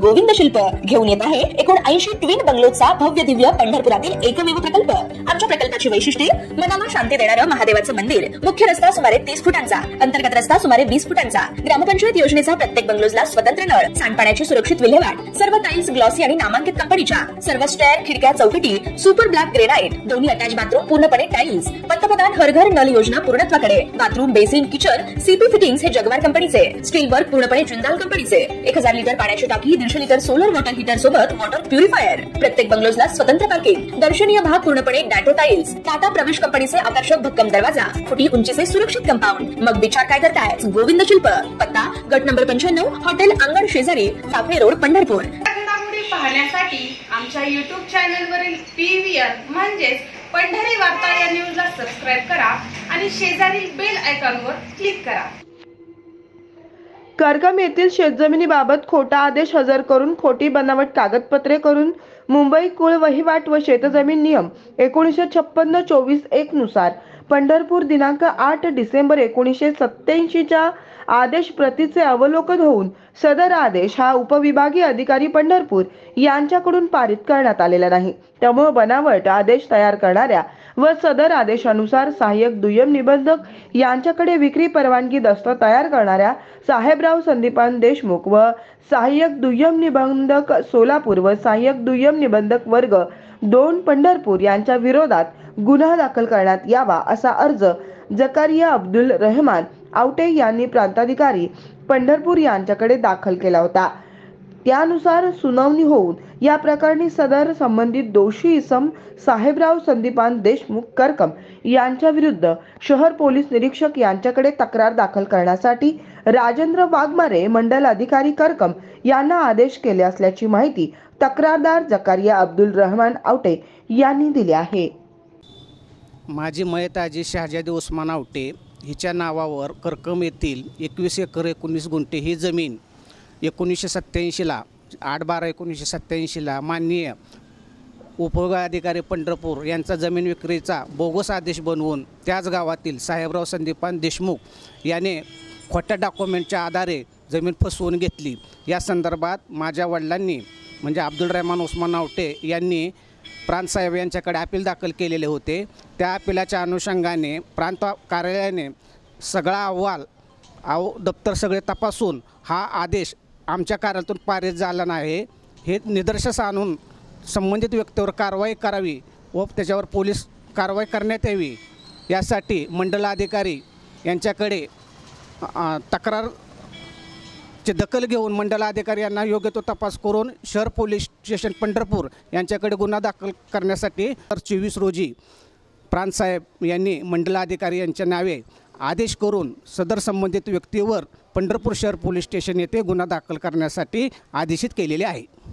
गोविंद शिल्प घेऊन येत आहे 79 ट्विन बंगलोचा भव्य दिव्य पंढरपुरातील एकमेव प्रकल्प। आमच्या प्रकल्पाची वैशिष्ट्ये मनाला शांती देणारं महादेवाचं मंदिर, मुख्य रस्ता सुमारे 30 फुटांचा, अंतर्गत रस्ता सुमारे 20 फुटांचा, ग्रामपंचायत योजनेचा प्रत्येक बंगलोजला स्वतंत्र नळ, सांडपाण्याची सुरक्षित विल्हेवाट, सर्व टाइल्स ग्लॉसी आणि नामांकित कंपनीच्या, सर्व स्टेअर, खिडक्या, चौकटी सुपर ब्लॅक ग्रेनाइट, दोन्ही अटॅच बाथरूम पूर्णपणे टाइल्स, पंतप्रधान हर घर नल योजना पूर्णत्वाकडे, bathroom, basin, kitchen CP fittings हे जगवार कंपनीचे, स्टील वर्क पूर्णपणे जिंदाल कंपनीचे, 1000 लिटर पाण्याची टाकी, 150 लिटर सोलर वॉटर हीटर सोबत वॉटर प्युरिफायर, प्रत्येक बंगलोजला स्वतंत्र पार्किंग, दर्शनीय भाग पूर्णपणे डॅटो टाइल्स, टाटा प्रवेश कंपनीचे आकर्षक भक्कम दरवाजा, फुटी उंचीचे सुरक्षित कंपाऊंड। मग विचार काय करताय? गोविंद शिल्प, पत्ता गट नंबर 95, हॉटेल अंगण शेजारी, साखरे रोड, पंढरपूर। घडामोडी पाहण्यासाठी आमच्या YouTube चॅनलवरील PVR म्हणजेच पंढरी वार्ता या न्यूजला सबस्क्राइब करा आणि शेजारील बेल आयकॉनवर क्लिक करा। करकम येथील शेतजमिनीबाबत खोटा आदेश हजर करून खोटी बनावट कागदपत्रे करून मुंबई कुळ वहिवाट व शेतजमीन नियम 1956-24-1 नुसार पंढरपूर दिनांक 8 डिसेंबर 1987 च्या आदेश प्रतीचे अवलोकन होऊन सदर आदेश हा उपविभागीय अधिकारी पंढरपूर यांच्याकडून पारित करण्यात आलेला नाही। त्यामुळे बनावट आदेश तयार करणाऱ्या व सदर आदेशानुसार सहाय्यक दुय्यम निबंधक यांच्याकडे विक्री परवानगी दस्त तयार करणाऱ्या साहेबराव संदीपान देशमुख व सहाय्यक दुय्यम निबंधक सोलापूर व सहाय्यक दुय्यम निबंधक वर्ग 2 पंढरपूर यांच्या विरोधात गुन्हा दाखल करण्यात यावा असा अर्ज जकारिया अब्दुल रहमान आवटे यांनी प्रांताधिकारी पंढरपूर यांच्याकडे दाखल केला होता। त्यानुसार सुनावणी होऊन या प्रकरणी सदर संबंधित दोषी इसम साहेबराव संदीपान देशमुख करकम यांच्या विरुद्ध शहर पोलीस निरीक्षक यांच्याकडे तक्रार दाखल करण्यासाठी राजेंद्र वाघमारे मंडल अधिकारी करकम यांना आदेश केले असल्याची माहिती तक्रारदार जकारिया अब्दुल रहमान आवटे यांनी दिली आहे। माझी मयताजी शहाजादी उस्मान आवटे हिच्या नावावर करकम येथील 21 एकर 19 गुंठे ही जमीन 1987ला 8/12/1987ला माननीय उपविभागाधिकारी पंढरपूर यांचा जमीन विक्रीचा बोगस आदेश बनवून त्याच गावातील साहेबराव संदीपान देशमुख याने खोट्या डॉक्युमेंटच्या आधारे जमीन फसवून घेतली। या संदर्भात माझ्या वडिलांनी म्हणजे अब्दुल रहमान उस्मान आवटे यांनी प्रांत साहेब यांच्याकडे अपील दाखल केलेले होते। त्या अपिलाच्या अनुषंगाने प्रांत कार्यालयाने सगळा अहवाल दप्तर सगळे तपासून हा आदेश आमच्या कार्यालयातून पारित झाला नाही हे निदर्शनास आणून संबंधित व्यक्तीवर कारवाई करावी व त्याच्यावर पोलीस कारवाई करण्यात यावी यासाठी मंडलाधिकारी यांच्याकडे तक्रारची दखल घेऊन मंडलाधिकारी यांना योग्य तो तपास करून शहर पोलीस स्टेशन पंढरपूर यांच्याकडे गुन्हा दाखल करण्यासाठी 24 रोजी प्रांत साहेब यांनी मंडलाधिकारी यांच्या नावे आदेश करून सदर संबंधित व्यक्तीवर पंढरपूर शहर पोलीस स्टेशन येथे गुन्हा दाखल करण्यासाठी आदेशित केलेले आहे।